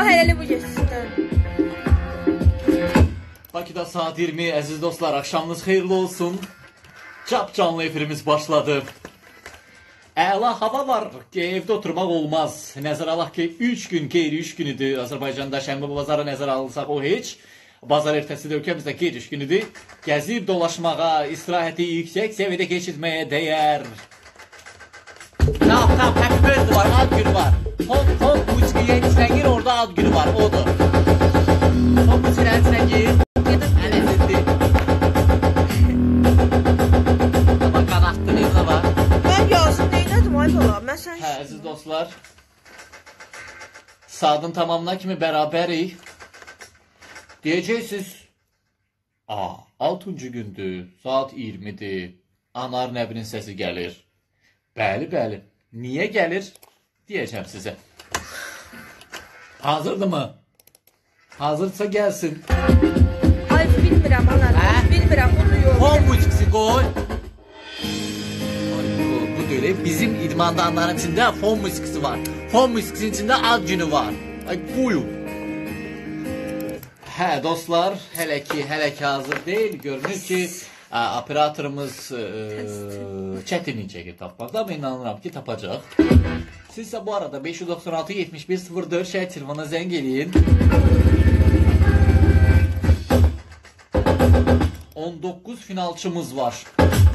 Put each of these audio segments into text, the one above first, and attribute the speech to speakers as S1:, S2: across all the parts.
S1: hələli bu geçsin.
S2: Bakıda saat 20, əziz dostlar, axşamınız xeyirli olsun. Cap canlı efirimiz başladı. Əla hava var ki, evdə oturmaq olmaz. Nəzər alaq ki, 3 gün, qeyri-3 günüdür. Azərbaycanda şənbə bazarı nəzərə alırsak o heç. Bazar ertəsi də ölkəmizdə qeyri-3 günüdür. Gəzib dolaşmağa, istirahəti yüksək səviyyədə keçirməyə dəyər. Tam, happy birthday var, ad günü var. Hop, musiqiyə içinə gir, orada ad günü var, odur. Hop, musiqiyə içinə gir. Ələsizdir. Ama qanaxdı, nə var?
S1: Mən yazım, neynədim, ay bala? Mən sən...
S2: Hə, əziz dostlar. Saatın tamamına kimi bərabərik. Deyəcəksiniz, 6-cı gündür, saat 20-dir, Anar Nəbinin səsi gəlir. Bəli, niyə gəlir? Deyəcəm sizə. Hazırdır mı? Hazırsa gəlsin.
S1: Ay, bilmirəm, anar. Bilmirəm, bunu yox.
S2: Fon müzikisi qoy. Bu deyil, bizim idmanda anların içində fon müzikisi var. Fon müzikisinin içində ad günü var. Ay, qoyun. Hə, dostlar, hələ ki hazır deyil. Görünür ki, operatorumuz çətinlik çəkir tapmaqda, amma inanıram ki, tapacaq. Siz isə bu arada 596-7104 şəhər telefona zəng eləyin. 19 finalçımız var.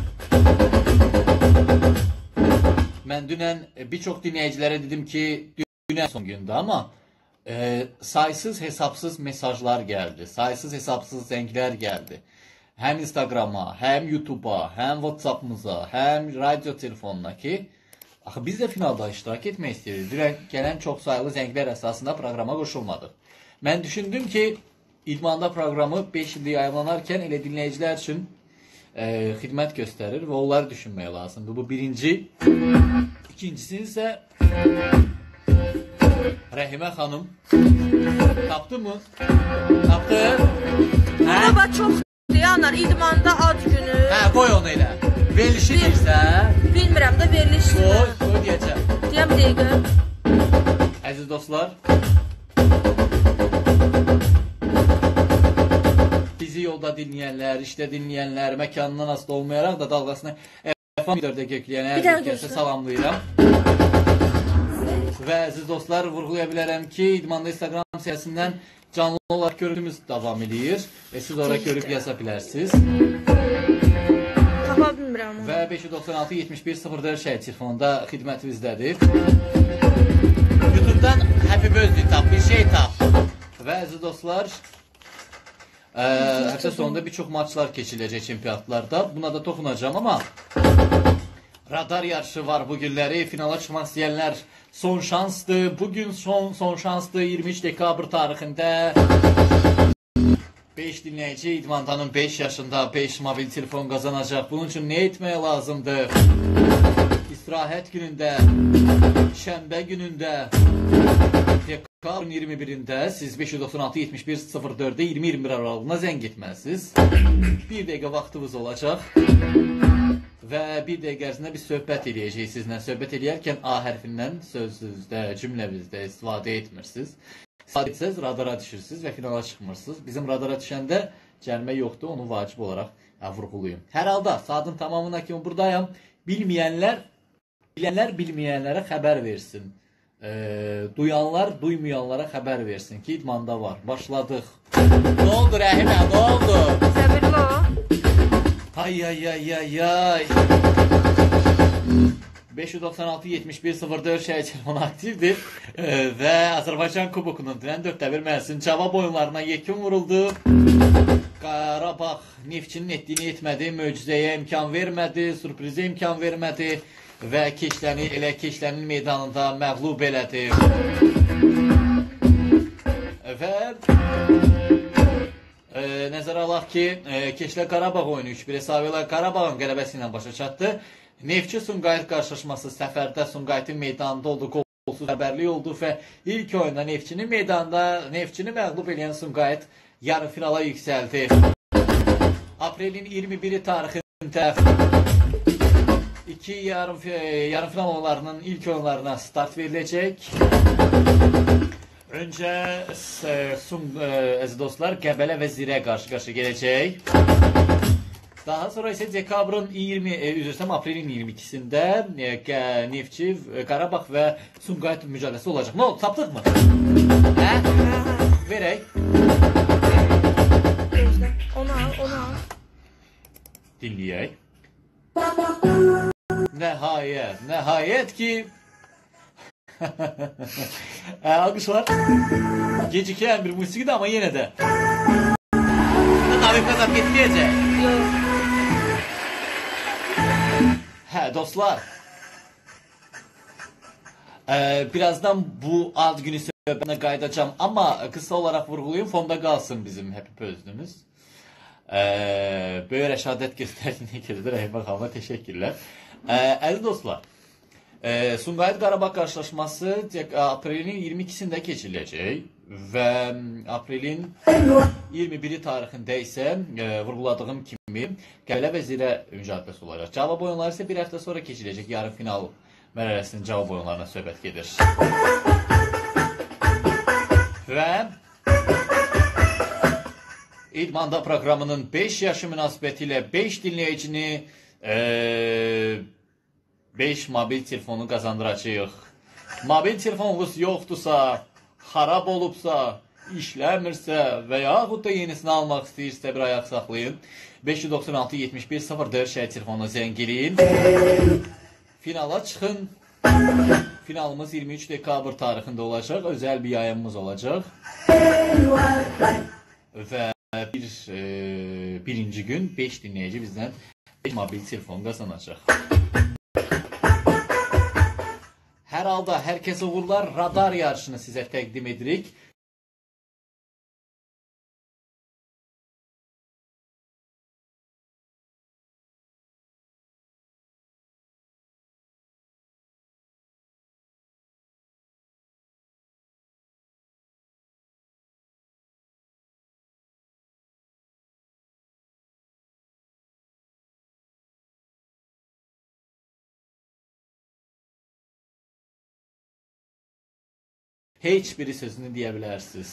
S2: Mən dünən bir çox dinləyicilərə dedim ki, dünən son gündür, amma saysız hesabsız mesajlar gəldi, saysız hesabsız zənglər gəldi. Həm Instagrama, həm YouTube'a, həm WhatsApp'ımıza, həm radio telefonuna ki, axı biz də finalda iştirak etmək istəyirik. Dünən gələn çox sayılı zənglər əsasında proqrama qoşulmadıq. Mən düşündüm ki, İdmanda proqramı 5 ildir yayımlanarkən elə dinləyicilər üçün xidmət göstərir və onları düşünmək lazımdır. Bu birinci. İkincisi isə Rəhimə xanım tapdı mı? Tapdı.
S1: Baba çox yanar, idmanda ad günü.
S2: Hə, qoy onu elə. Verilişi deyirsən?
S1: Bilmirəm də verilişi.
S2: Qoy deyəcəm.
S1: Deyəm bir dəqiqə.
S2: Əziz dostlar, bizi yolda dinləyənlər, işdə dinləyənlər, məkanından asılı olmayaraq da dalğasını FM 4-də gökləyən hər kəsə salamlayıram. Və əziz dostlar, vurğulaya bilərəm ki, İdmanda Instagram səhəsindən canlı olaraq görüntümüz davam edir. Siz oraya görüb yaza bilərsiniz.
S1: Tapa bilmirəm.
S2: Və 596-7104 şəhər telefonunda xidmətimizdədir. YouTube'dan Happy Birthday tap, bir şey tap. Və əziz dostlar, həftə sonunda bir çox maçlar keçiləcək çempionatlarda. Buna da toxunacağım, amma radar yarışı var bu günləri. Finala çıxmaq istəyənlər son şansdır. Bugün son şansdır. 23 dekabr tarixində 5 dinləyici İdmandanın 5 yaşında 5 mobil telefon qazanacaq. Bunun üçün nə etmək lazımdır? İstirahət günündə, şənbə günündə, dekabrın 21-də siz 596-7104-də 20-21 aralığına zəng etməlisiniz. Bir dəqiqə vaxtınız olacaq və bir dəqiqə ərzində bir söhbət eləyəcək sizlə. Söhbət eləyərkən A hərfindən sözünüzdə, cümləvizdə istifadə etmirsiniz. İstifadə etsəz, radara düşürsünüz və finala çıxmırsınız. Bizim radara düşəndə cərimə yoxdur, onu vacib olaraq vurğuluyum. Hər halda saatın tamamına kimi buradayım. Bilməyənlər bilməyənlərə xəbər versin. Duyanlar duymayanlara xəbər versin ki, idmanda var. Başladıq. Nə oldu Rəhimə, nə oldu?
S1: Səbirli o.
S2: Ay. 596-7104 şəhər telefonu aktivdir və Azərbaycan Kubokunun dünən 4-1 məhsulun cavab oyunlarına yekun vuruldu. Qarabağ Neftçinin etdiyini etmədi, möcüzəyə imkan vermədi, sürprizə imkan vermədi və Keçlənin meydanında məğlub elədi. Və nəzərə alaq ki, Keçlə Qarabağ oyunu 3-1 hesabı ilə Qarabağın qələbəsi ilə başa çatdı. Neftçi Sumqayıt qarşılaşması səfərdə Sumqayıtın meydanında oldu, qolsuz xəbərlik oldu və ilk oyunda Neftçinin meydanında Neftçini məğlub edən Sumqayıt yarı finala yüksəldi. Aprelin 21-i tarixində iki yarım final oyunlarının ilk oyunlarına start veriləcək. Öncə əziz dostlar, Qəbələ və Zirə qarşı-qarşı gələcək. Daha sonra isə dekabrın aprelin 22-sində Neftçi, Qarabağ və Sumqayıt mücadələsi olacaq. Nə oldu, tapdıq mı? Hə? Verək.
S1: Onu al.
S2: Dinləyək. Nəhayət ki... Alqışlar. Gecikən bir musiqidir, amma yenə də. David qazab getməyəcək.
S1: Yox.
S2: Hə, dostlar. Birazdan bu ad günü söhbətinə qayıdacağım, amma qısa olaraq vurğulayım, fonda qalsın bizim Happy Birthday-imiz. Böyük rəşadət göstərdiyinə görə də Rəhimə xanıma təşəkkürlər. Əziz dostlar, Sumqayıt Qarabağ qarşılaşması aprelin 22-sində keçiriləcək və aprelin 21-i tarixində isə vurğuladığım kimi Qəbələ və Zirə mücadiləsi olacaq. Cavab oyunları isə bir həftə sonra keçiriləcək. Yarım final mərhələsinin cavab oyunlarına söhbət gedir. Və İdmanda proqramının 5 yaşı münasibəti ilə 5 dinləyicini 5 mobil telefonu qazandıracağıq. Mobil telefonunuz yoxdursa, xarab olubsa, işləmirsə və yaxud da yenisini almaq istəyirsə bir ayaq saxlayın. 596-71-04 şəhər telefonuna zəng eləyin. Finala çıxın. Finalımız 23 dekabr tarixində olacaq. Özəl bir yayımımız olacaq. Və birinci gün 5 dinləyici bizdən 5 mobil telefon qazanacaq. Hər halda hər kəsə uğurlar, radar yarışını sizə təqdim edirik. Heç biri sözünü deyə bilərsiniz.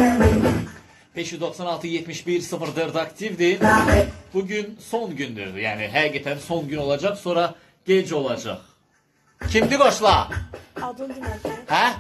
S2: 596-71-04 aktivdir. Bugün son gündür. Yəni, həqiqətən son gün olacaq, sonra gec olacaq. Kimdir qoşla?
S1: Adın demək.
S2: Hə?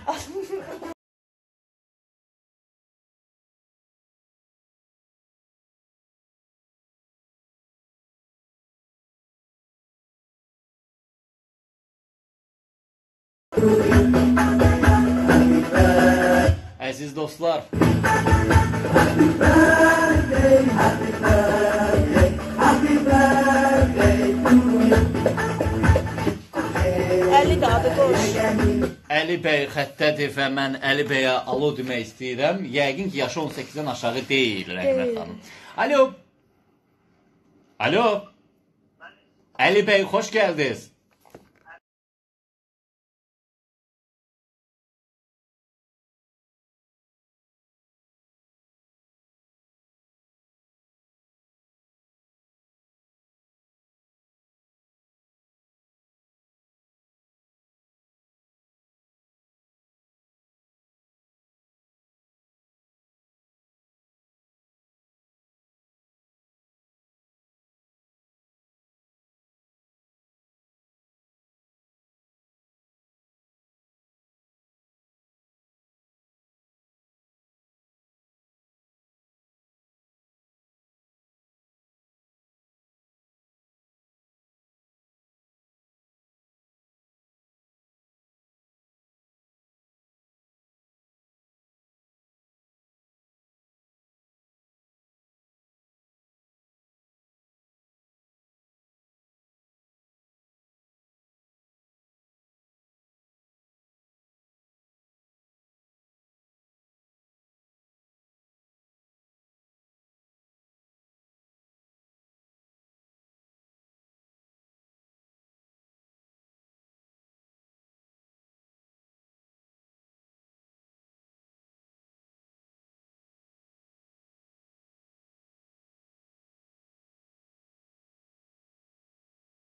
S2: Əziz dostlar,
S3: Happy birthday, happy birthday, happy birthday to you.
S1: Əli də adı qoş.
S2: Əli bəy xəttədir və mən Əli bəyə alo demək istəyirəm. Yəqin ki, yaşı 18-dən aşağı deyil, Rəhimə xanım. Alo. Alo. Əli bəy, xoş gəldiniz.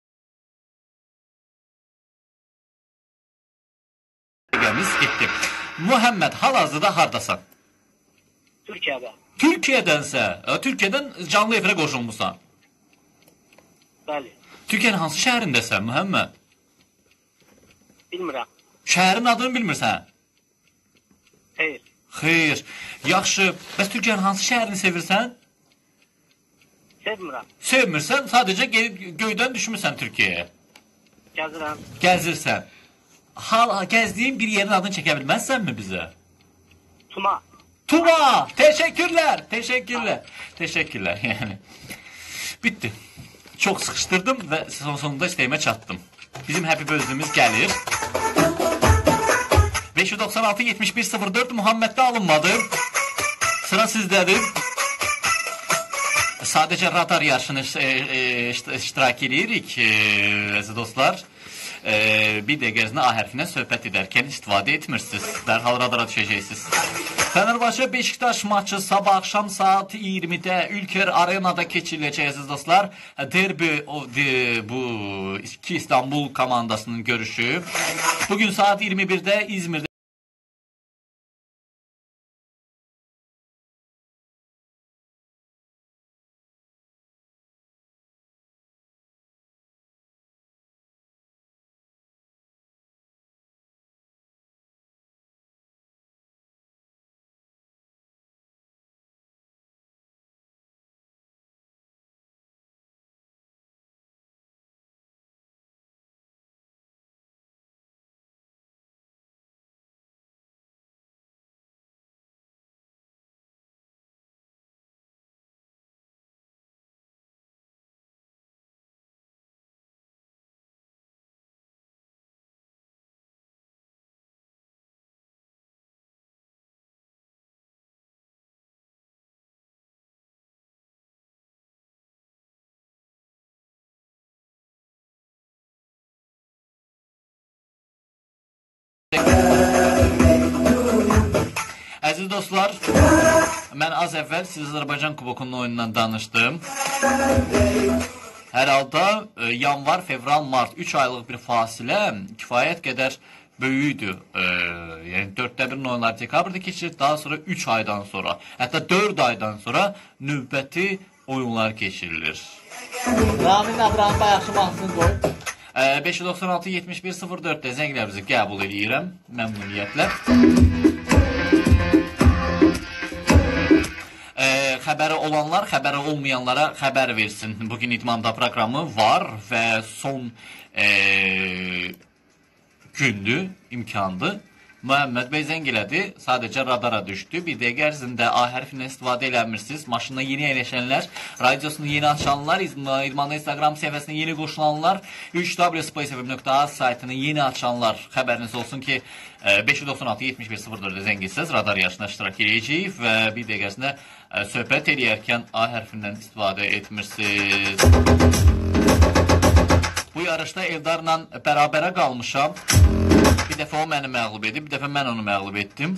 S2: Getdi. Muhammed, hal-hazırda hardasan?
S4: Türkiyədə.
S2: Türkiyədənsə, Türkiyədən canlı efirə qoşulmusan.
S4: Bəli.
S2: Türkiyənin hansı şəhərindəsən, Muhammed?
S4: Bilmirəm.
S2: Şəhərin adını bilmirsən?
S4: Xeyr.
S2: Xeyr. Yaxşı. Bəs Türkiyənin hansı şəhərini sevirsən?
S4: Sevmirəm.
S2: Sevmirsən, sadəcə göydən düşmüsən Türkiyəyə.
S4: Gəzirəm.
S2: Gəzirsən. Gəzdiyin bir yerin adını çəkə bilməzsənmi bizə?
S4: Tuma.
S2: Tuma! Teşekkürler. Teşekkürler. Teşekkürler. Yani. Bitti. Çok sıkıştırdım ve sonunda isteğime çattım. Bizim happy birthday'imiz gelir. 596 71 04 Muhammed'de alınmadı. Sıra sizdedir. Sadece radar yarışını iştirak edirik əziz dostlar. Bir dəqiqəzinə A hərfinə söhbət edərkən istifadə etmirsiniz. Dərhal radara düşəcəksiniz. Fenerbahçe Beşiktaş maçı sabah akşam saat 20'de Ülker Arena'da keçiriləcək əziz dostlar. Derbi bu iki İstanbul komandasının görüşü. Bugün saat 21'de İzmir'de Əziz dostlar, mən az əvvəl siz Azərbaycan Kubokunun oyunundan danışdım. Hər halda yanvar, fevral, mart 3 aylıq bir fasilə kifayət qədər böyüydü. Yəni 4-1 oyunlar dekabrda keçir, daha sonra 3 aydan sonra, hətta 4 aydan sonra növbəti oyunlar keçirilir.
S5: Ramin Abraham bayaqşı mahnısını qoy.
S2: 596 71 04-də zənglərinizi qəbul edirəm məmnuniyyətlə. Xəbəri olanlar, xəbəri olmayanlara xəbər versin. Bugün İdmanda proqramı var və son gündür, imkandır. Muhammed bəy zəng elədi, sadəcə radara düşdü. Bir dəqiqə ərzində A hərfindən istifadə eləmirsiniz. Maşına yeni əyləşənlər, radiosunu yeni açanlar, İdmanda Instagram səhifəsinə yeni qoşulanlar, 3w.spacefm.az saytını yeni açanlar xəbəriniz olsun ki, 596 71 04-də zəng etsəz, radar yarışına iştirak edəcəyik və bir dəqiqəsində söhbət eləyərkən A hərfindən istifadə etmirsiniz. Bu yarışda Eldarla bərabərə qalmışam. Bir dəfə o məni məğlub edib, bir dəfə mən onu məğlub etdim.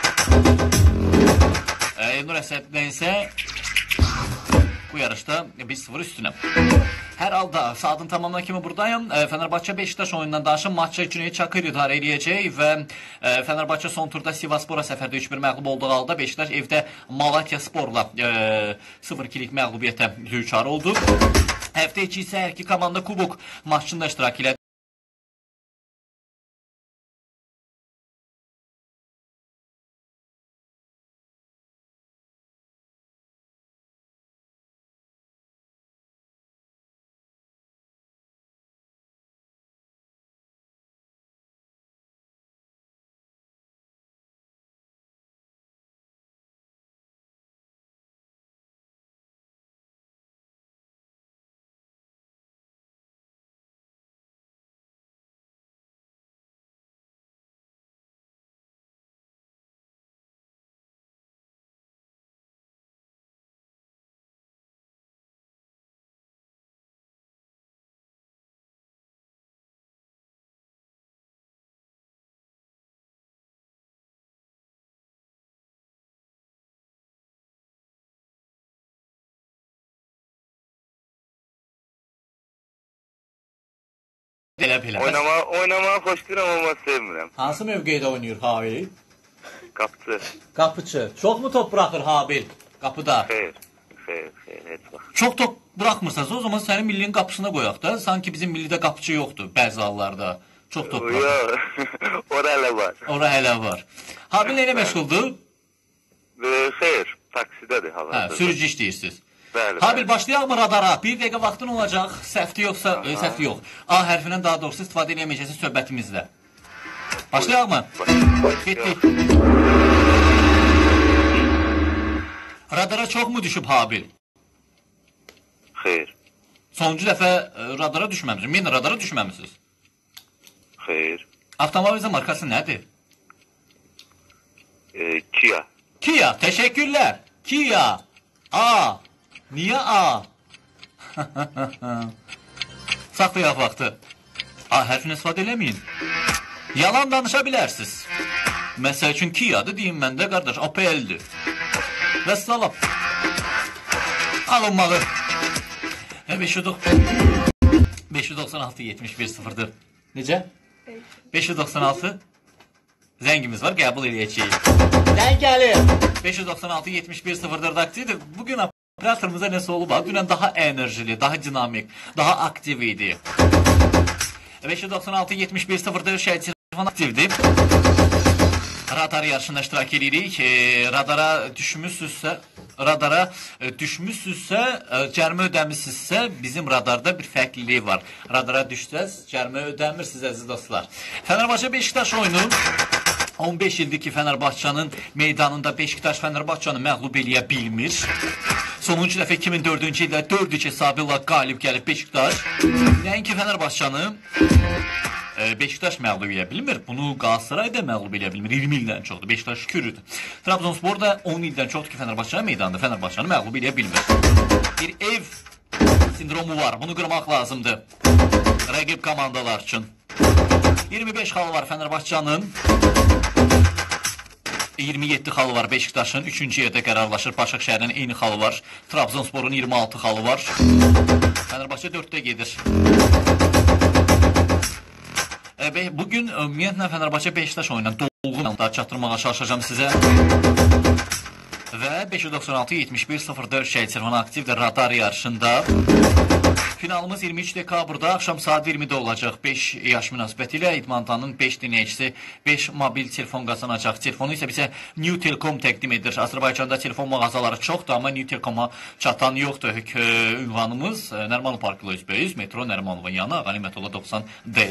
S2: Elnur Əsəddən isə bu yarışda 1-0 üstünəm. Hər halda saatın tamamına kimi buradayım. Fenerbahçe Beşiktaş oyunundan danışım. Maçı Cüneyt Çakır idarə edəcək və Fenerbahçe son turda Sivaspora səfərdə 3-1 məğlub olduğu halda Beşiktaş evdə Malatya Sporla 0-2'lik məğlubiyyətə düçar oldu. Həftə içi isə hər iki komanda kubok maçında iştirak elədi.
S6: Oynamağı xoşlayıram, amma sevmirəm.
S2: Hansı mövqedə oynayır Xavi?
S4: Qapıcı.
S2: Qapıçı. Çoxmu top buraxır Habil qapıda?
S4: Xeyr, heç vaxt.
S2: Çox top buraxmırsansa, o zaman sənin millinin qapısına qoyaq da. Sanki bizim millidə qapıçı yoxdur bəzi hallarda. Çox top buraxır.
S4: Yox, ora hələ var.
S2: Ora hələ var. Habil nə məşğuldur?
S4: Xeyr, taksidədir
S2: Hə,
S4: hal-hazırda.
S2: sürücü işləyirsiniz.
S4: Bəli.
S2: Habil başlayaqmı radara? Bir dəqiqə vaxtın olacaq. Səhvdi yoxsa, səhvdi yox. A hərfindən daha doğrusu istifadə edəməyəcəksiniz söhbətimizdə. Başlayaqmı? Getdik. Radara çoxmu düşüb Habil?
S4: Xeyr,
S2: Sonuncu dəfə radara düşməmisiniz. Yenə radara düşməmisiniz.
S4: xeyr.
S2: Avtomobilin markası nədir?
S4: Kia.
S2: Kia, təşəkkürlər. Kia. A. Niyə A? Saxlayaq vaxtı. A hərfini istifadə eləməyin. Yalan danışa bilərsiniz. Məsəl üçün Kia'dır, deyim məndə qardaş, Opel'dir. Və salam. Alınmalı. 596-71-0'dır. Necə? 596 zəngimiz var, qəbul eləyəcəyik. Zəng gəlir. 596-71-0'dır taktidir. Bugün operatorumuza nəsə olub? Dünən daha enerjili, daha dinamik, daha aktiv idi. 596-71-0'dır telefon aktivdir. Radar yarışında iştirak edirik. Radara düşmüsünüzsə, cərimə ödəmisinizsə, bizim radarda bir fərqliliyi var. Radara düşsəz, cərimə ödəmirsiniz əziz dostlar. Fenerbahçe Beşiktaş oyunu 15 ildir ki, Fenerbahçe'nin meydanında Beşiktaş Fenerbahçe'ni məğlub eləyə bilmir. Sonuncu dəfə 2004-cü ildə 4-3 hesabı ilə qalib gəlib Beşiktaş. Nəinki Fenerbahçe'ni Beşiktaş məğlub eləyə bilmir. Bunu Galatasaray da məğlub eləyə bilmir. 20 ildən çoxdur. Beşiktaş şükürdür. Trabzonspor da 10 ildən çoxdur ki, Fenerbahçe meydanında Fenerbahçe'ni məğlub eləyə bilmir. Bir ev sindromu var. Bunu qırmaq lazımdır. Rəqib komandalar üçün. 25 xalı var Fenerbahçe'nin. 27 xalı var Beşiktaşın. 3-cü yerdə qərarlaşır. Başakşəhərin eyni xalı var. Trabzonsporun 26 xalı var. Fenerbahçe 4-də gedir. Bugün ümumiyyətlə Fenerbahçe Beşiktaş oyundan dolğun çatdırmağa çalışacağım sizə. Və 596-71-04 şəhid telefonu aktivdir radar yarışında. Finalımız 23 dekabrda axşam saat 20-də olacaq. 5 yaş münasibəti ilə İdmantanın 5 dinləyicisi 5 mobil telefon qazanacaq. Telefonu isə bizə New Telkom təqdim edir. Azərbaycanda telefon mağazaları çoxdur, amma New Telkoma çatan yoxdur. Ünvanımız Nərmanov Parkı üzbəüz, metro Nərmanovun yanı, Ağani Metola 90D.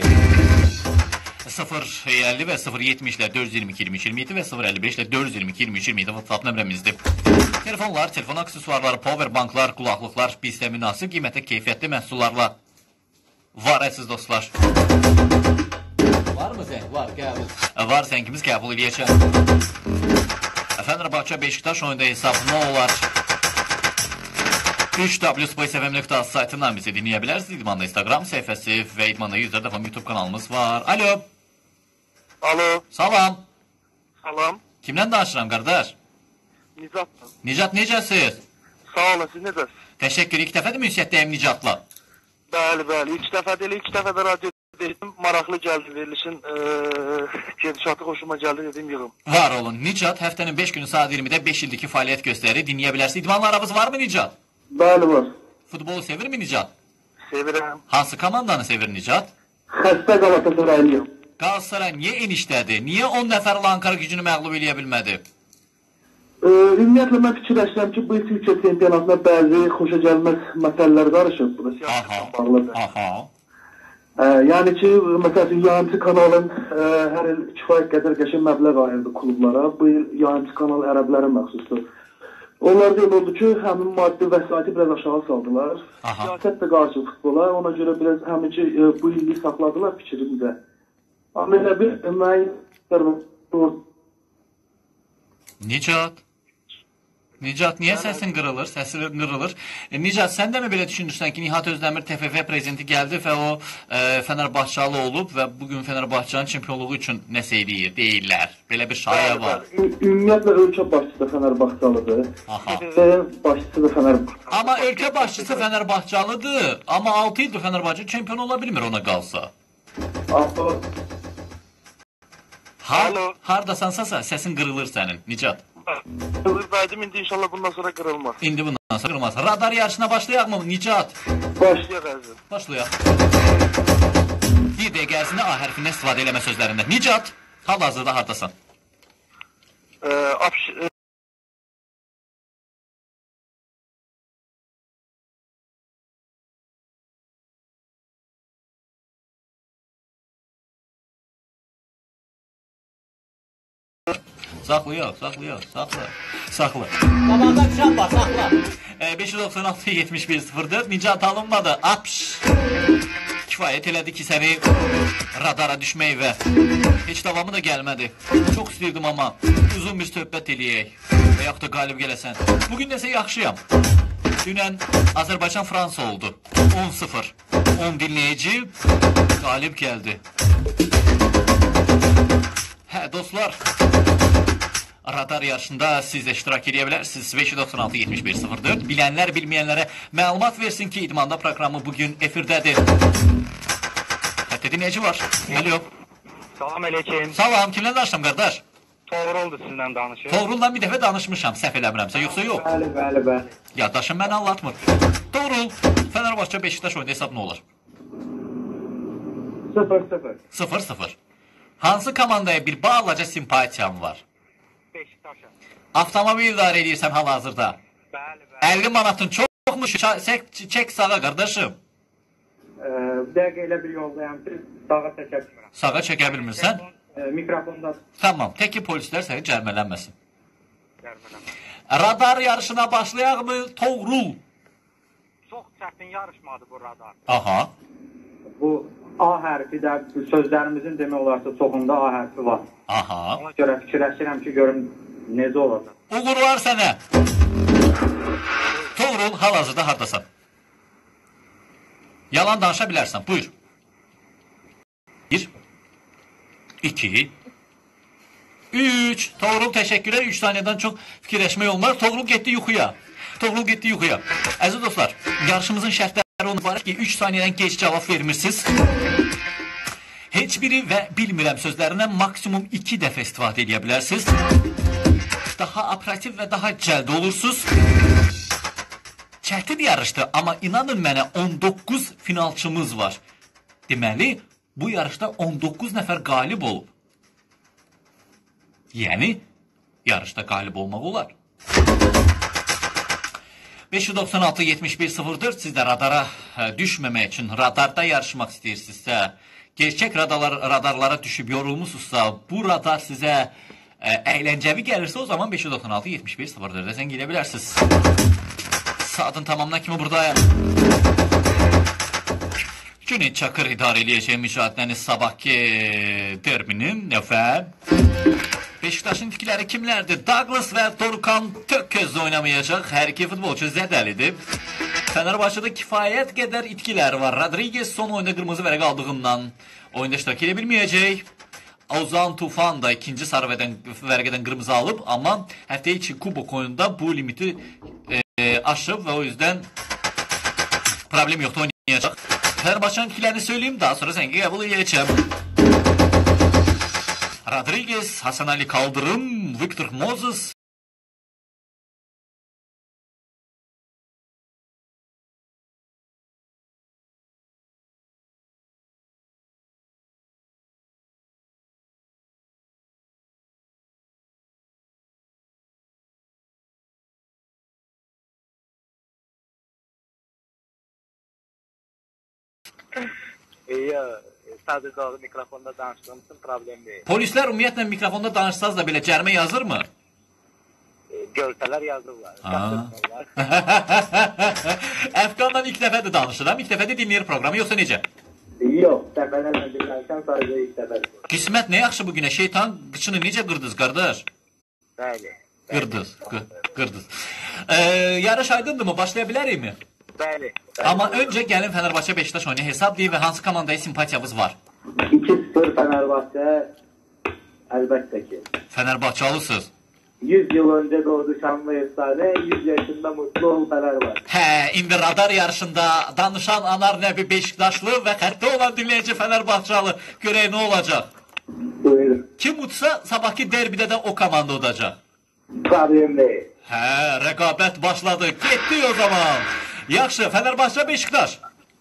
S2: 050 və 070 ilə 422-2327 və 055 ilə 422-2327 WhatsApp nömrəmizdir. Telefonlar, telefon aksesuarları, powerbanklar, qulaqlıqlar bizdə münasib qiymətə keyfiyyətli məhsullarla var əziz dostlar. Var mı zəng? Var, qəbul. Var, zəngimiz qəbul edəcək. Fenerbahçe Beşiktaş oyunda hesab nə olar? 3w.spacefm.az saytından bizi dinləyə bilərsiniz. İdmanda Instagram səhifəsi və İdmanda 100 dəfə YouTube kanalımız var. Alo.
S4: Alo.
S2: Salam.
S4: Salam.
S2: Kimdən danışıram, qardaş?
S4: Nicat.
S2: Nicat, necəsiz?
S4: Sağ olun, siz necəsiz?
S2: Təşəkkür. İlk dəfədir mi ünsiyyətdəyim Nicatla?
S4: Bəli, ilk dəfə də radyo dedim, maraqlı gəldi verilişin gedişatı xoşuma gəldi dedim yığım.
S2: Var olun. Nicat həftənin 5 günü saat 20-də 5 ildiki fəaliyyət göstərir. Dinləyə bilərsiniz. İdmanla aramız var mı Nicat?
S4: Bəli, var.
S2: Futbolu sevir mi Nicat?
S4: Sevirəm.
S2: Hansı komandanı sevir Nicat?
S4: Xəstə Qalatasaraylıyam.
S2: Galatasaray niyə enişdədir? Niyə 10 nəfərlə Ankara gücünü məğlub eləyə bilmədi?
S6: Ümumiyyətlə mən fikirləşirəm ki, bu Türkiyə çempionatına bəzi xoşagəlməz məsələlər qarışıb. Bu da siyasətlə bağlıdır. Yəni ki, məsələn, yayımçı kanalın hər il kifayət qədər qəşəng məbləğ ayırdı klublara. Bu il yayımçı kanal ərəblərə məxsusdur. Onlar da oldu ki, həmin maddi vəsaiti biraz aşağı saldılar. Siyasət də qarşı futbola, ona görə biraz həmin ki, bu illik saxladılar fikrimdə. Amma elə bir
S2: Nicat, niyə səsin qırılır? Səsin qırılır. Nicat, sən də mi belə düşünürsən ki, Nihat Özdəmir TFF prezidenti gəldi və o Fenerbahçalı olub və bugün Fenerbahçanın çempionluğu üçün nəsə eləyir, deyirlər. Belə bir şaya var.
S6: Ümumiyyətlə, ölkə başçısı da Fenerbahçalıdır. Başçısı da Fenerbahçalıdır.
S2: Amma ölkə başçısı Fenerbahçalıdır. Amma 6 ildir Fenerbahçe çempion ola bilmir ona qalsa.
S4: Alo.
S2: Hardasansa səsin qırılır sənin, Nicat.
S4: Qırıldaydım, indi inşallah bundan sonra qırılmaz.
S2: İndi bundan sonra qırılmaz. Radar yarışına başlayaq mı, Nicat?
S4: Başlayaq əzizim.
S2: Başlayaq. Bir dəqiqə ərzində A hərfindən istifadə eləmə sözlərində. Nicat, hal-hazırda hardasan? Saxlayaq. Saxla.
S5: Qabağda düşən var, saxla.
S2: 596-71-04 Nicat alınmadı. Apş. Kifayət elədi ki, səni radara düşmək və heç davamı da gəlmədi. Çox istəyirdim amma uzun bir söhbət eləyək və yaxud da qalib gələsən. Bugün nəsə yaxşıyam. Dünən Azərbaycan-Fransa oldu. 10-0. 10 dinləyici qalib gəldi. Hə, dostlar, radar yarışında siz də iştirak edə bilərsiniz. 596-71-04 Bilənlər, bilməyənlərə məlumat versin ki, İdmanda proqramı bugün efirdədir. Hətta dinləyici var. Alo.
S7: Salam aleyküm.
S2: Salam, kimlə danışdım, qardaş?
S7: Toğruldur sizlə danışır.
S2: Toğrul'dan bir dəfə danışmışam, səhv eləmirəmsə, yoxsa yox?
S6: Bəli.
S2: Yaddaşım məni anlatmır. Toğrul, Fenerbahçe Beşiktaş oyunda hesab nə olur?
S6: 0-0.
S2: 0-0. Hansı komandaya bir bağlaca simpatiyam var?
S7: Beşiktaş'a.
S2: Avtomobil idarə edirsən hal-hazırda.
S7: Bəli.
S2: 50 manatın çoxmuş, çək sağa, qardaşım.
S7: Bir dəqiqə elə bir yoldayam ki, sağa çəkə bilmirəm.
S2: Sağa çəkə bilmirsən?
S7: Mikrofonda
S2: Tamam, tək ki polislər səni cərmələnməsin.
S7: gəlmələm.
S2: Radar yarışına başlayaq mı, Toğrul?
S7: Çox çətin yarışmadı bu radar.
S2: Aha.
S7: Bu A hərfi də sözlərimizin demək olarsa çoxunda A hərfi var.
S2: Aha.
S7: Ona görə fikirləşirəm ki, görüm necə olacaq.
S2: Uğurlar sənə. Toğrul, hal-hazırda hardasan? Yalan danışa bilərsən, buyur. 1 2 3 Toğrul, təşəkkürlər. 3 saniyədən çox fikirləşmək olmaz. Toğrul getdi yuxuya. Əziz dostlar, yarışımızın şərtləri onu var ki, 3 saniyədən gec cavab vermirsiniz. Heç biri və bilmirəm sözlərindən maksimum 2 dəfə istifadə edə bilərsiniz. Daha operativ və daha cəld olursunuz. Çətin yarışdı, amma inanın mənə 19 finalçımız var. Deməli, bu yarışda 19 nəfər qalib olub. Yəni, yarışda qalib olmaq olar. 596-71-04 siz də radara düşməmək üçün, radarda yarışmaq istəyirsinizsə, gerçək radarlara düşüb yorulmuşsunuzsa, bu radar sizə əyləncəvi gəlirsə, o zaman 596-71-04-də sən gedə bilərsiniz. Saatın tamamına kimi buradayım. Cüneyt Çakır idarə eləyəcək müşahidəni sabahki derbinin nöfə. Beşiktaşın itkiləri kimlərdir? Douglas və Dorukhan Tökköz oynamayacaq. Hər iki futbolçu zədəlidir. Fenerbahçe'də kifayət qədər itkiləri var. Rodriguez son oyunda qırmızı vərəq aldığından oyunda iştirak edə bilməyəcək. Ozan Tufan da ikinci sarı vərəqədən qırmızı alıb, amma həftə içi kubok oyunda bu limiti aşıb və o yüzden problem yoxdur, oynayacaq. Fenerbahçe'nin itkilərini söyleyeyim, daha sonra sənki qəbul edəcəm. Rodriguez, Hasan Ali Kaldırım, Victor Moses.
S7: Sadəcə o mikrofonda danışdığım üçün problem deyil.
S2: Polislər ümumiyyətlə mikrofonda danışsaz da belə cərmə yazır mı?
S7: Görsələr yazırlar.
S2: Əfqanla ilk dəfədir danışıram, ilk dəfədir dinləyir proqramı, yoxsa necə?
S7: Yox, dəfələrlə dinlərkən sadəcə ilk dəfədir.
S2: Qismət nə yaxşı bugünə, şeytan qıçını necə qırdınız, qardaş?
S7: Bəli.
S2: Qırdınız. Yarış aydındır mı, başlaya bilərik mi?
S7: Bəli.
S2: Amma öncə gəlin Fenerbahçe Beşiktaş oyunu hesab deyil və hansı komandaya simpatiyamız var?
S7: 2-0 Fenerbahçe, əlbəttə ki.
S2: Fenerbahçalısınız.
S7: 100 yıl öncə doğdu şanlı efsane, 100 yaşında mutlu ol Fenerbahçe.
S2: Hə, indi radar yarışında danışan Anar Nəbi Beşiktaşlı və xəttə olan dinləyici Fenerbahçalı. Görək nə olacaq?
S6: Buyurun.
S2: Kim utsa sabahki derbidə də o komanda udacaq.
S6: Problem değil.
S2: Hə, rəqabət başladı. Getdik o zaman. Yaxşı, Fənərbağçə Beşiktaş.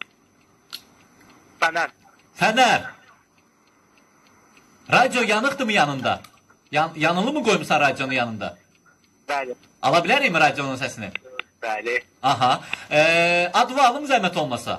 S4: Fənər.
S2: Fənər. Radio yanıqdır mı yanında? Yanılı mı qoymusan radionu yanında?
S4: Bəli.
S2: Ala bilərikmi radionun səsini?
S4: Bəli.
S2: Aha. Adı var mı zəhmət olmasa?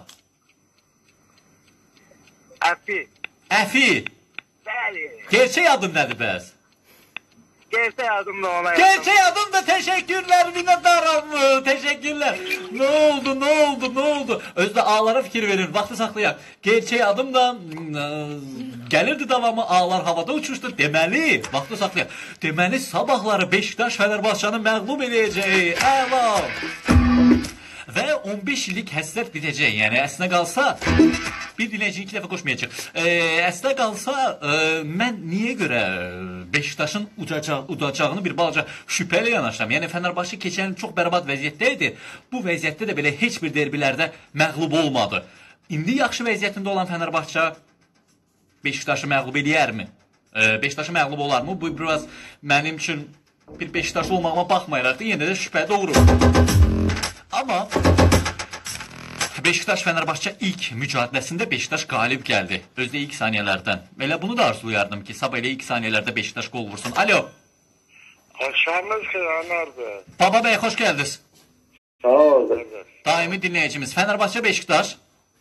S4: Əfi.
S2: Əfi.
S4: Bəli.
S2: Gerçək adın nədir bəs?
S4: Gerçək adımla ona yazdım.
S2: Gerçək adım da teşekkürler minnettarım. Teşekkürler. Ne oldu? Özde ağlara fikir verin. Vaxtı saxlayaq. Gerçək adım da gəlirdi davamı ağlar havada uçuşdu. Deməli, vaxtı saxlayaq. Deməli sabahları Beşiktaş Fənərbağçanı məğlub eləyəcək. Əla. Və 15 illik həsrət bitəcək. Yəni əslində qalsa bir dinləyici 2 dəfə qoşmayacaq. Əslində qalsa mən niyə görə Beşiktaşın udacağını bir balaca şübhələ yanaşıram. Yəni Fənərbağçı keçən il çox bərbad vəziyyətdə idi. Bu vəziyyətdə də belə heç bir derbilərdə məğlub olmadı. İndi yaxşı vəziyyətində olan Fənərbağçı Beşiktaşı məğlub eləyərmi? Beşiktaşı məğlub olarmı? Bu biraz mənim üçün bir Beşiktaşlı olmağıma baxmayaraq da yenə də şübhə doğurur. Amma Beşiktaş Fənərbağçı ilk mücadeləsində Beşiktaş qalib gəldi. Özdə ilk saniyələrdən. Elə bunu da arzulayardım ki, sabah elə ilk saniyələrdə Beşiktaş qol vursun. Alo.
S4: Axşamınız xeyirlərdir.
S2: Baba bəy, xoş gəldiniz.
S6: Sağ ol.
S2: Daimi dinləyicimiz Fənərbağçı Beşiktaş.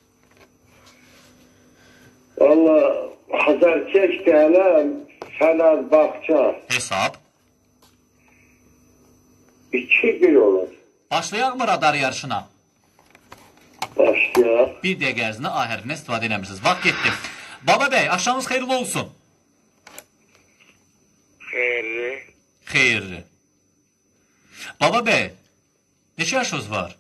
S6: Valla Hazarkeş gələm Fənərbağçı.
S2: Hesab.
S6: 2-1 olur.
S2: Başlayaq mı radar yarışına?
S6: Başlayaq.
S2: Bir dəqiqə ərzində A hərfinə istifadə eləmirsiniz. Vaxt getdi. Baba bəy, axşamınız xeyirli olsun. Xeyirli. Baba bəy, neçə yaşınız var?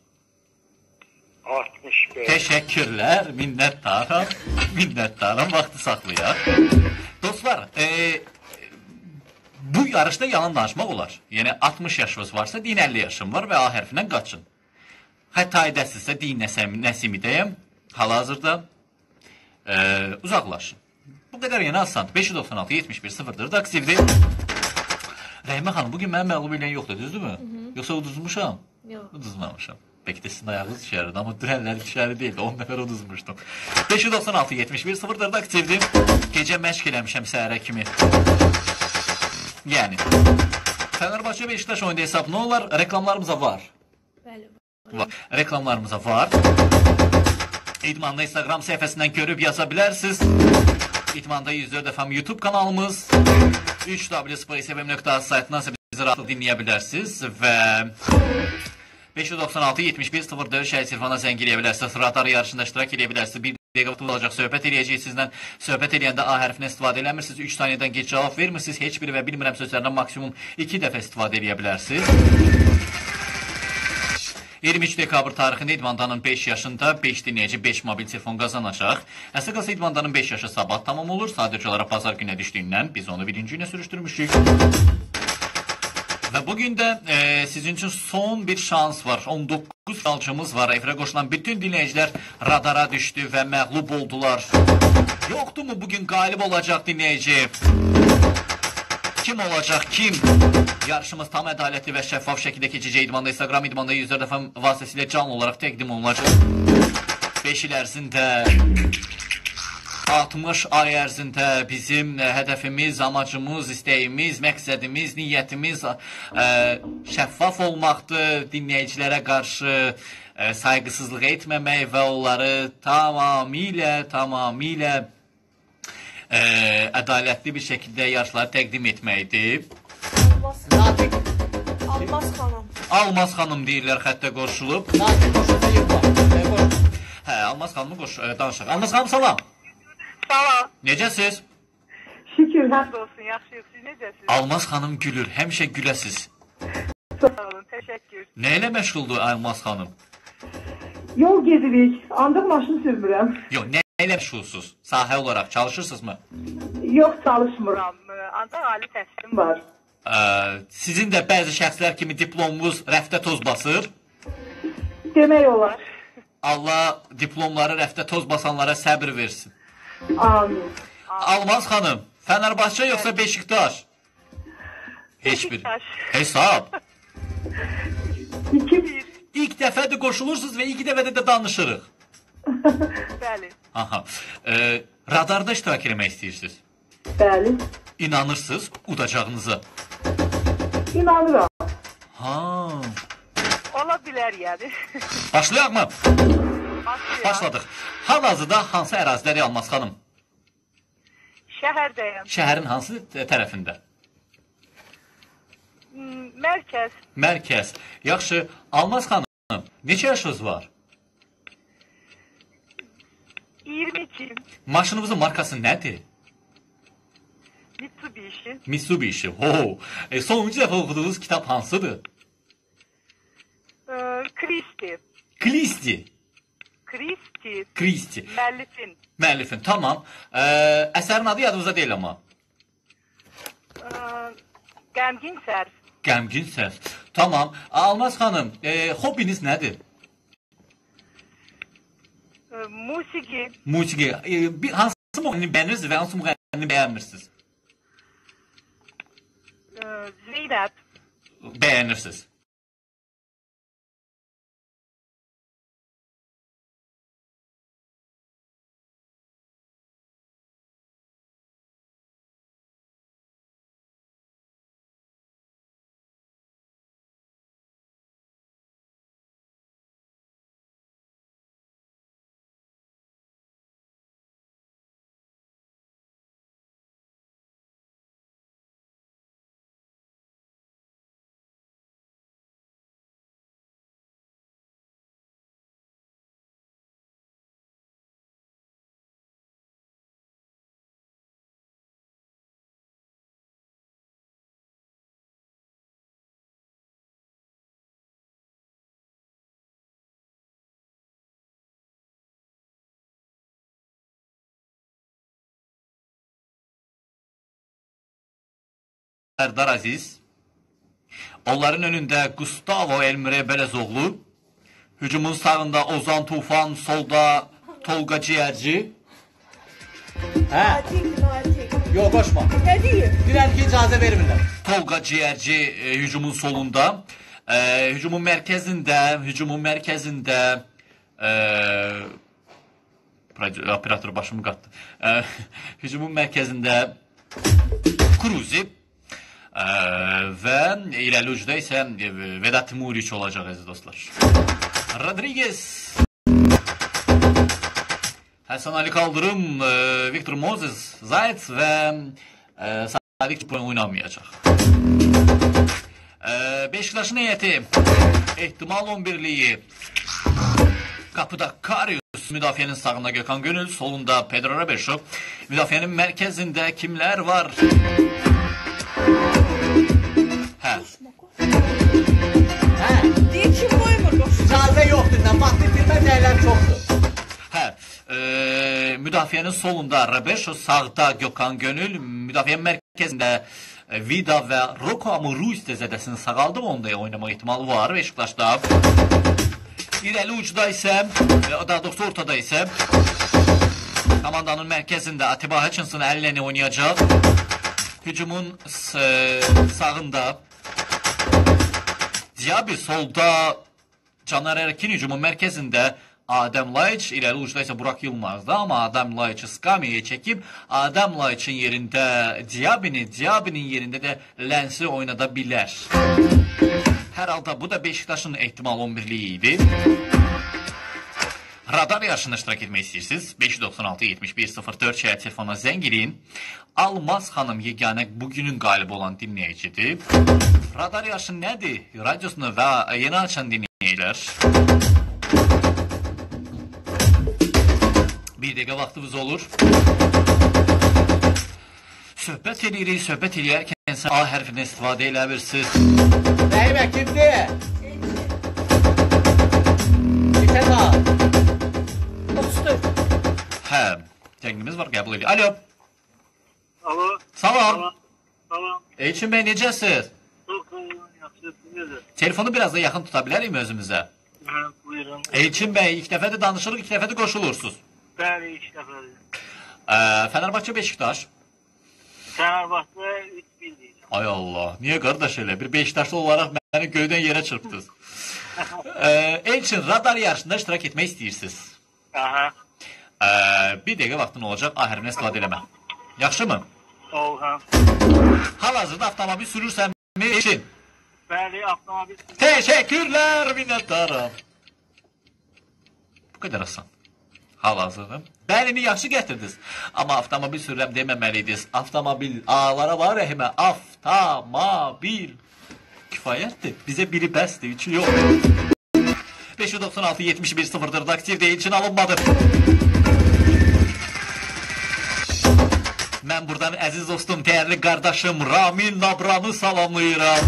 S4: 65.
S2: Təşəkkürlər, minnətdaram, vaxtı saxlayaq. Dostlar, bu yarışda yalan danışmaq olar. Yəni 60 yaşınız varsa, deyin 50 yaşım var və A hərfindən qaçın. Hətta edəsizsə, deyin Nəsimidəyəm, hal-hazırda uzaqlaşın. Bu qədər yenə asan. 596-71-0-dır da aktivdir. Rəhimə xanım, bugün mənim məğlub eləyən yoxdur, düzdürmü? Yoxsa uduzmuşam?
S1: Yox.
S2: Uduzmamışam. Bəlkə də sizin ayağınız düşərdi, amma dürənlər düşəri deyildi, 10 nəfər uduzmuşdum. 596-71-0-dır da aktivdir. Gecə məşq eləmişəm səhərə kimi. Yəni, Fənərbağçı Beşiktaş oyunda hesab nə olar? Reklamlarımıza var.
S1: Bəli.
S2: Reklamlarımıza var. İdmanlı Instagram səhifəsindən görüb yaza bilərsiniz. İdmanda 104 FM YouTube kanalımız. 3w.sfm.az saytından bizi rahatlı dinləyə bilərsiniz. Və 596-71-04 şəhər telefona zəng eləyə bilərsiniz. Radar yarışında iştirak eləyə bilərsiniz. Bir dəqiqə olacaq, söhbət eləyəcək sizdən. Söhbət eləyəndə A hərfinə istifadə eləmirsiniz. 3 saniyədən geç cavab vermirsiniz. Heç biri və bilmirəm sözlərindən maksimum 2 dəfə istifadə eləyə bilərsiniz. 23 dekabr tarixində İdmandanın 5 yaşında 5 dinləyici 5 mobil telefon qazanacaq. Əsas qalsa İdmandanın 5 yaşı sabah tamam olur. Sadəcə olaraq bazar günə düşdüyündən biz onu birinci günə sürüşdürmüşük. Və bugün də sizin üçün son bir şans var. 19 finalçımız var. Efirə qoşulan bütün dinləyicilər radara düşdü və məğlub oldular. Yoxdur mu bugün qalib olacaq dinləyici? Kim olacaq, kim? Yarışımız tam ədalətli və şəffaf şəkildə keçəcək. İdmanda Instagram, İdmanda 104 FM vasitəsilə canlı olaraq təqdim olunacaq. 5 il ərzində, 60 ay ərzində bizim hədəfimiz, amacımız, istəyimiz, məqsədimiz, niyyətimiz şəffaf olmaqdır, dinləyicilərə qarşı sayğısızlıq etməmək və onları tamamilə ədalətli bir şəkildə yarışları təqdim etməkdir.
S1: Almaz xanım.
S2: Almaz xanım deyirlər, xəttə qoşulub. Hə, Almaz xanımı danışaq. Almaz xanım, salam.
S4: Salam.
S2: Necəsiz?
S4: Şükür, həmd olsun, yaxşıyıq. Siz necəsiz?
S2: Almaz xanım gülür, həmişə güləsiz.
S4: Sağ olun, təşəkkür.
S2: Nə ilə məşğuldur Almaz xanım?
S8: Yol gedirik, ancaq maşın sürmürəm.
S2: Yox, nə ilə məşğulsuz? Sahə olaraq çalışırsınızmı?
S8: Yox, çalışmıram.
S4: Ancaq ali təhsilim var.
S2: Sizin də bəzi şəxslər kimi diplomunuz rəfdə toz basır.
S8: Demək olar.
S2: Allah diplomları rəfdə toz basanlara səbr versin.
S8: Amin.
S2: Almaz xanım, Fenerbahçe yoxsa Beşiktaş? Heç bir.
S8: Beşiktaş.
S2: Hesab.
S8: 2-1.
S2: İlk dəfədir qoşulursunuz və ilk dəfədə də danışırıq.
S8: Bəli.
S2: Aha. Radarda iştirak etmək istəyirsiniz.
S8: Bəli.
S2: İnanırsınız udacağınıza.
S8: İnanıram.
S2: Ha.
S8: Ola bilər yəni.
S2: Başlayaq mı?
S8: Başlayaq.
S2: Başladıq. Hal-hazırda hansı ərazidə Almaz xanım?
S8: Şəhərdəyəm.
S2: Şəhərin hansı tərəfində?
S8: Mərkəz.
S2: Mərkəz. Yaxşı. Almaz xanım, neçə yaşınız var?
S8: 22.
S2: Maşınınızın markası nədir?
S8: Mitsubishi.
S2: Mitsubishi. Ho. Sonuncu dəfə oxuduğunuz kitab hansıdır?
S8: Christie.
S2: Christie.
S8: Christie.
S2: Christie.
S8: Müəllifin.
S2: Müəllifin. Tamam. Əsərin adı yadınızda deyil amma.
S8: Qəmgin sərf.
S2: Qəmgin sərf. Tamam. Almaz xanım, hobbiniz nədir?
S8: Musiqi.
S2: Musiqi. Hansı müğənnini bəyənirsiniz və hansı müğənnini bəyənmirsiniz?
S8: Zeynəb.
S2: Bəyənirsiniz. Sərdar Aziz, onların önündə Gustavo Elmire Belezoğlu, hücumun sağında Ozan Tufan, solda Tolga Ciğerci. Hə? Yox, qoşma.
S1: Nə deyir?
S2: Dirən ki, icazə vermirlər. Tolga Ciğerci hücumun solunda, hücumun mərkəzində operator başımı qatdı. Hücumun mərkəzində Kruzi və irəli ucda isə Vedat Muriç olacaq, əziz dostlar. Rodriguez, Həsən Ali Kaldırım, Viktor Moses, Zayt və Sadik oynamayacaq. Beşiktaşın heyəti ehtimal 11-liyi. Qapıda Karius, müdafiənin sağında Gökhan Gönül, solunda Pedro Robeşov, müdafiənin mərkəzində kimlər var? Hə.
S1: Deyir kim qoymur qoşun.
S2: İcazə yoxdur, maddi bilmə dəyərlər çoxdur. Hə, müdafiənin solunda Robeşov, sağda Gökhan Gönül, müdafiənin mərkəzində Vida və Roko Amuru istəzədəsini sağaldıb, onda oynamaq ihtimalı var Beşiktaşda. İrəli ucda isə, daha doğrusu ortada isə komandanın mərkəzində Atiba Hutchinson əllərini oynayacaq. Hücumun sağında Diaby, solda Caner Erkin, hücumun mərkəzində Adem Laiç, irəli ucda isə Burak Yılmaz'da, amma Adem Laiç'i Skamiyə çəkib, Adem Laiç'in yerində Diaby'nin yerində də Lənsi oynada bilər. Hər halda bu da Beşiktaşın ehtimal 11-liyi idi. Radar yarışında iştirak etmək istəyirsiniz. 596-71-04 şəhər telefona zəng edin. Almaz xanım yeganə bugünün qalibi olan dinləyicidir. Radar yarışı nədir? Radiosunu və yeni açan dinləyicilər. Bir dəqiqə vaxtımız olur. Söhbət edirik, söhbət edərkən sən A hərfindən istifadə elə bilirsiniz. Rəhimə kimdir? Neçə saat?
S1: 34.
S2: Hə, təngimiz var, qəbul edir. Alo.
S4: Alo.
S2: Salam.
S4: Salam.
S2: Elçin bəy, necəsiz?
S4: Çox yaxşı, necə?
S2: Telefonu biraz da yaxın tuta bilərik özümüzə?
S4: Hə, buyurun.
S2: Elçin bəy, ilk dəfədir danışırıq, ilk dəfədir qoşulursunuz.
S4: Bəli, ilk dəfədir.
S2: Fenerbahçe Beşiktaş.
S8: Fenerbahçe 3-1 diyeceğim.
S2: Ay Allah. Niye kardeş öyle? Bir Beşiktaşlı olarak beni göyden yere çırptınız. Elçin, radar yarışında iştirak etmək istəyirsiniz.
S8: Aha.
S2: Bir dəqiqə vaxtın olacaq, ahərimlə istifadə eləmə. Yaxşı mı?
S8: Oha.
S2: Hal-hazırda avtomobil sürürsən mi Elçin?
S8: Bəli, avtomobil.
S2: Teşekkürler, minnettarım. Bu kadar asan. Hal-hazırda. Bəlini yaxşı gətirdiniz. Amma avtomobil sürürəm deməməliydiniz. Avtomobil ağlara var rəhimə. Avtomobil. Kifayətdir. Bizə biri bəsdir, üçü yox. 596 71 0'dır. Aktiv değil için alınmadı. Mən buradan əziz dostum, dəyərli qardaşım Ramin Nabranı salamlayıram.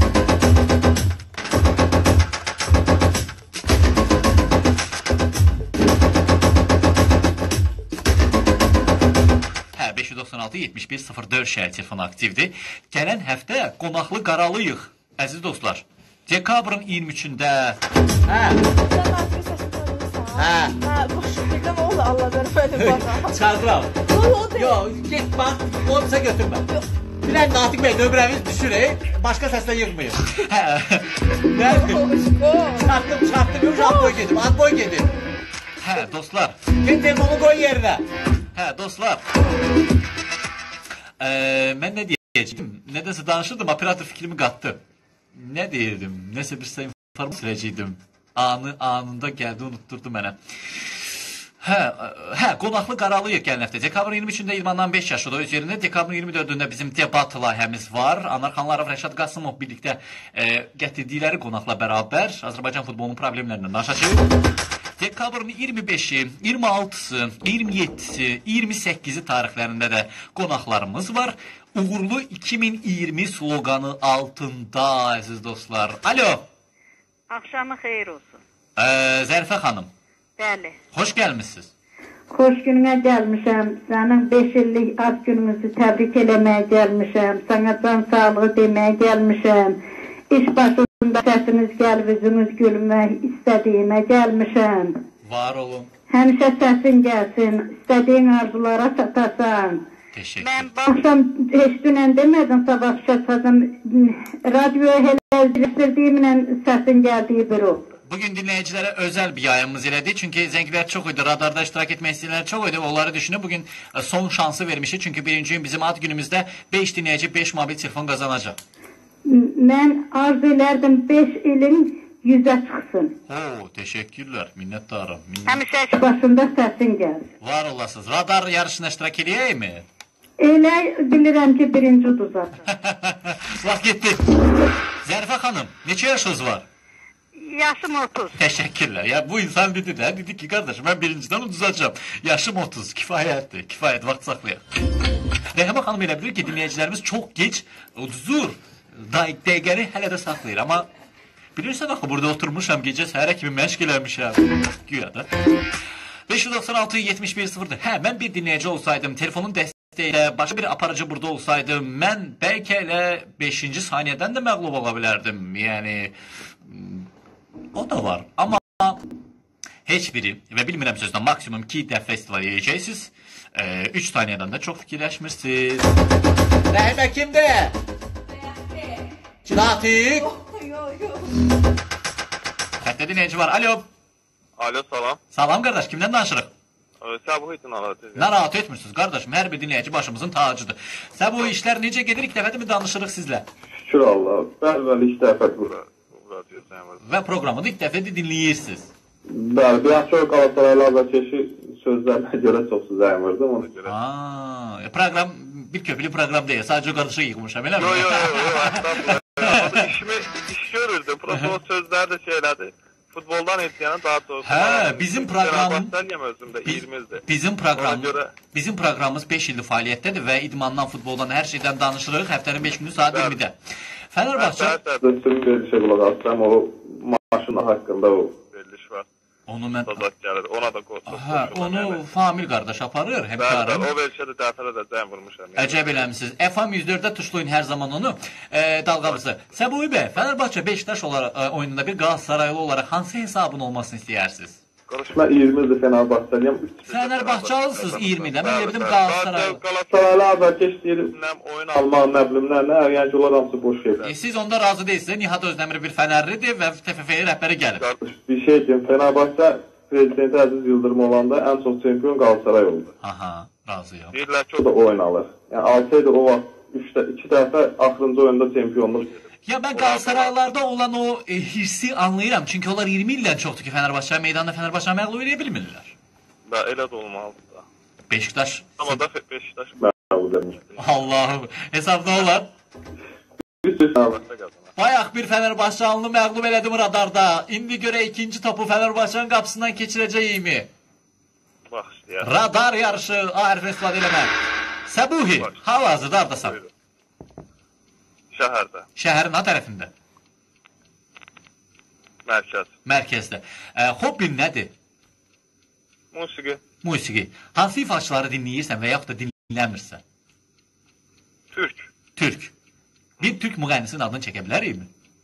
S2: Hə, 596 71 04 şəhər telefonu aktivdir. Gələn həftə qonaqlı qaralıyıq, əziz dostlar. Dekabrın 23-də.
S1: Sən artıq səsini tanıyırsan. Hə, boş biləm oldu, Allah vermədi bana.
S5: Çağıram.
S1: O deyil.
S5: Yox, get bax, olmasa götürmə. Bilən Natiq bəy nömrəmiz düşür, başqa səslə yığmayın. Nədir? Çarpdım, yox, ad boy gedim.
S2: Hə, dostlar.
S5: Get telefonu qoy yerinə.
S2: Hə, dostlar. Mən nə deyəcəyim? Nədəsə danışırdım, operator fikrimi qatdı. Nə deyirdim? Nəsə bir informasiya verəcəydim. Anında gəldi, unutturdu mənə. Hə, qonaqlı qaralıyıq gələn həftə. Dekabrın 23-də İdmandan 5 yaşıdır öz yerində. Dekabrın 24-də bizim debat layihəmiz var. Anar Xanlarov, Rəşad Qasımov birlikdə gətirdikləri qonaqla bərabər Azərbaycan futbolunun problemlərindən danışacağıq. Dekabrın 25-i, 26-sı, 27-si, 28-i tarixlərində də qonaqlarımız var. Uğurlu 2020 sloganı altında, əziz dostlar. Alo.
S8: Akşamı xeyir olsun.
S2: Zərifə xanım.
S8: Bəli.
S2: Xoş gəlmişsiniz.
S9: Xoş gününə gəlmişəm. Sənin 5 illik ad günümüzü təbrik eləməyə gəlmişəm. Sənə can sağlığı deməyə gəlmişəm. İş başında səsiniz gəlib üzünüz gülmək istədiyimə gəlmişəm.
S2: Var olun.
S9: Həmişə səsin gəlsin, istədiyin arzulara çatasan.
S2: Teşekkür.
S8: Mən
S9: Axşam heç dünən demədin, sabah çatadım. Radioya hələ izlədiyimlə səsin gəldiyi bir o.
S2: Bugün dinleyicilere özel bir yayınımız elədi. Çünkü zənglər çox idi. Radarda iştirak etmək istəyənlər çox idi. Onları düşünüb bugün son şansı vermişik. Çünkü birinci gün bizim ad günümüzdə 5 dinleyici 5 mobil telefon qazanacaq.
S9: Mən arzu elərdim 5 ilin 100'ə çıxsın.
S2: Oo, teşekkürler. Minnettarım.
S8: həmişə
S9: Başında səsin gəlsin.
S2: Var olasınız. Radar yarışına iştirak edeyim mi?
S9: Elə bilirəm ki, birinci udacaq.
S2: Vaxt getdi. Zərifə xanım, neçə yaşınız var?
S8: yaşım 30.
S2: Teşekkürler. Ya bu insan dedi de, dedi ki kardeşim ben birinciden uzacağım. Yaşım 30. Kifayettir. Kifayet, vaxt saxlayaq. Rəhimə xanım elə bilir ki, dinləyicilərimiz çox geç uduzur. Dəqiqəni hələ də saxlayır. Amma bilirsən axı burada oturmuşam, gecə səhərə kimi məşq eləmişəm. Güya da. 596 71 0'dır. Hə, mən bir dinləyici olsaydım, telefonun dəstəyilə başqa bir aparıcı burada olsaydım, mən bəlkə elə 5-ci saniyədən də məğlub ola bilərdim. Yəni, o da var. Amma heç biri və bilmirəm sözdən maksimum 2 dəfə festival yiyəcəksiniz. 3 saniyədən də çox fikirləşmirsiniz.
S5: Rəhimə kimdir? Natiq.
S2: Xəttə dinləyici var. Alo.
S4: Alo, salam.
S2: Salam qardaş, kimdən danışırıq?
S4: Səbuh için anlatacağım.
S2: Narahat etmirsiniz qardaşım, hər bir dinləyici başımızın tacıdır. Səbuh işlər necə gedir? İlk dəfədir mi danışırıq sizlə?
S6: Şükür Allah. Bəli, ilk dəfə bura.
S2: Və proqramı da ilk dəfədir dinləyirsiniz.
S6: Bəli, biraz çox Qalatasaraylı azarkeşi sözlərinə görə çox zəymırdım ona görə.
S2: Proqram bir köklü proqram deyil, sadəcə qarışıq yığmışam, elə mi?
S4: Yo, iş görürdüm. Prosto o sözləri də şeylədi. Futboldan etkilenen daha doğrusu.
S2: Hə, bizim proqramımız 5 ildir fəaliyyətdədir və idmandan, futboldan, hər şeydən danışırıq. Həftənin 5 günü saat 20-də. Fənərbağçə
S6: Sözün verilişə qulaq asdım, o maşın haqqında o
S4: veriliş var.
S2: onu mən
S4: Ona da qoşulur.
S2: Hə, onu Famil qardaş aparır, həmkarım.
S4: O verişə də dəfələrlə zəng vurmuşam.
S2: Əcəb eləmisiniz. FM 104-də tuşlayın hər zaman onu. Dalğabızı. Səbuhi bəy, Fənərbağçə Beşiktaş oyununda bir Qalatasaraylı olaraq hansı hesabın olmasını istəyirsiniz?
S6: Mən 20-dir Fenerbahçeliyəm.
S2: Fenerbahçalısınız 20-də. Mən elə bildim Galatasaray.
S6: Galatasaraylı azarkeş deyir, oyun almaq, nə bilim, nə, yəni ki, onlar hamısı boş şeylər.
S2: Siz onda razı deyilsiniz. Nihat Özdəmir bir Fənərlidir və TFF-yə rəhbəri gəlib.
S6: Bir şey deyim, Fenerbahçe prezidenti Əziz Yıldırım olanda ən çox çempion Galatasaray oldu.
S2: Aha, razıyam.
S4: Deyirlər ki,
S6: O da oyun alır. Yəni 6 ayda o vaxt 2 dəfə axırıncı oyunda çempionluq.
S2: Ya ben Galatasaraylarda olan o hissi anlayıram. Çünki onlar 20 ildən çoxdur ki Fenerbahçe meydanda Fenerbahçe məğlub edə bilmirlər.
S4: da elə də olmalıdır da.
S2: Beşiktaş.
S4: Amma da Beşiktaş
S6: Məğlub edilmiş.
S2: Allah'ım. Hesab nə olar? Bayaq bir Fenerbahçalını məğlub elədim radarda. İndi görə ikinci topu Fenerbahçe'nin qapısından keçirəcəyimi.
S4: bax istəyər.
S2: Radar yarışı A hərfi istifadə eləmək. Səbuhi, hal-hazırda hardasan?
S4: Şəhərdə,
S2: Şəhərin ha tərəfində.
S4: mərkəz,
S2: Mərkəzdə. Hobbin nədir?
S4: musiqi,
S2: Musiqi. Hansı ifaçıları dinləyirsən və yaxud da dinləmirsən?
S4: türk,
S2: Türk. Bir Türk müğənnisinin adını çəkə bilərikmi?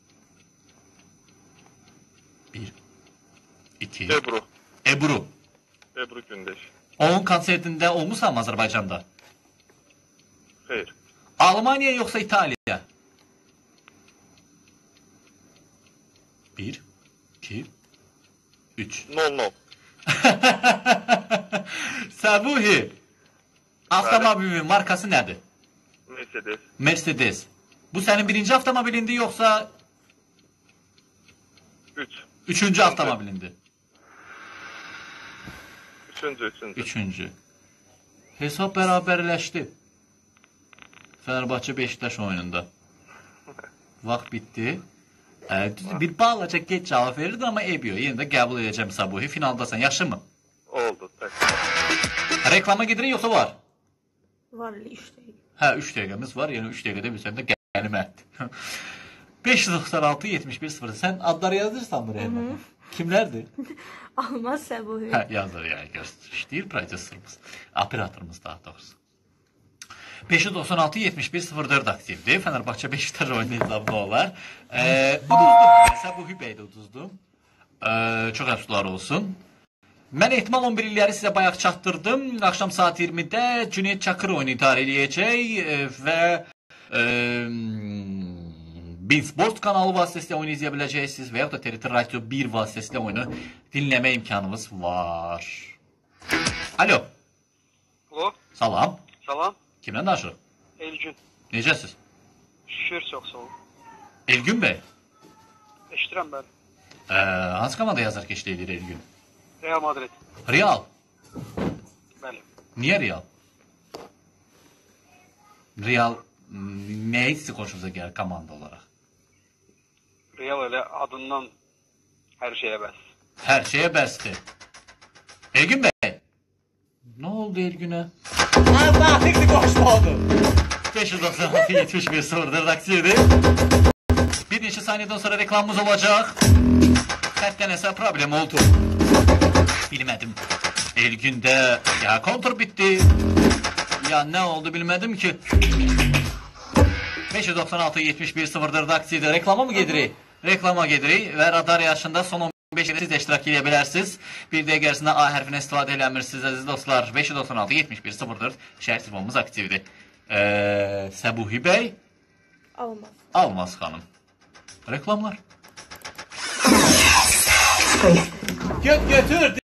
S2: 1 2
S4: Ebru,
S2: Ebru.
S4: Ebru Gündeş.
S2: Onun konsertində olmusan Azərbaycanda?
S4: Xeyr,
S2: Almaniya yoxsa İtaliya? 1 2 3
S4: 0-0.
S2: Səbuhi. Avtomobilin markası nədir?
S4: Mercedes,
S2: Mercedes. Bu sənin birinci avtomobilindir yoxsa
S4: 3.
S2: üçüncü avtomobilindir? Üçüncü. Hesab bərabərləşdi. Fenerbahçe Beşiktaş oyununda. Vaxt bitdi. Bir balaca geç cavab verirdi amma Ebyo. Yenə də qəbul edəcəm Səbuhi. Finaldasan. Yaxşı mı?
S4: Oldu, tək.
S2: Reklama gedirik yoxsa var?
S1: Var 3 dəqiqə.
S2: Hə, 3 dəqiqəmiz var. Yəni 3 dəqiqədə bilsən də qənimətdir. 596 71 0. Sən adları yazırsan buraya. Kimlərdir?
S1: Almaz Səbuhi.
S2: Hə, yazır yəni. İşləyir prodüserimiz. Operatorumuz daha doğrusu. 596 71 04 aktivdir. Fenerbahçe Beşiktaş oyunu hesabında olar. Uduzdum. Səbuhi bəy də uduzdum. Çox əfsuslar olsun. Mən ehtimal 11 illəri sizə bayaq çatdırdım. Axşam saat 20-də Cüneyt Çakır oyunu idarə edəcək və Beansport kanalı vasitəsilə oyunu izləyə biləcəksiniz və yaxud da TRT Radio 1 vasitəsilə oyunu dinləmə imkanımız var. Alo.
S10: Alo.
S2: Salam.
S10: Salam.
S2: Kimlə danışırıq?
S10: Elgün.
S2: Necəsiz?
S10: Şükür, çox sağ olun.
S2: Elgün bəy.
S10: Eşidirəm bəli.
S2: Hansı komanda yazar ki işləyir Elgün?
S10: Real Madrid.
S2: Real.
S10: Bəli.
S2: Niyə Real? Real nəyə sizi xoşunuza gəlir komanda olaraq?
S10: Real elə adından hər şeyə bəs.
S2: Hər şeyə bəsdir. Elgün bəy. Nə oldu Elgünə?
S5: Natiqdir, qoşmadı.
S2: 596 71 04 aksiyadır. Bir neçə saniyədən sonra reklamımız olacaq. Xəttə nəsə problem oldu. Bilmədim. Elgündə ya kontur bitdi. Ya nə oldu bilmədim ki. 596 71 04 aksiyadır. Reklama mı gedirik? Reklama gedirik və radar yarışında son 15 ildə siz də iştirak edə bilərsiniz. Bir dəqiqə ərzində A hərfinə istifadə eləmirsiniz, əziz dostlar. 596 71 04 şəhər telefonumuz aktivdir. Səbuhi bəy.
S1: Almaz.
S2: Almaz xanım. Reklamlar.
S5: Götür.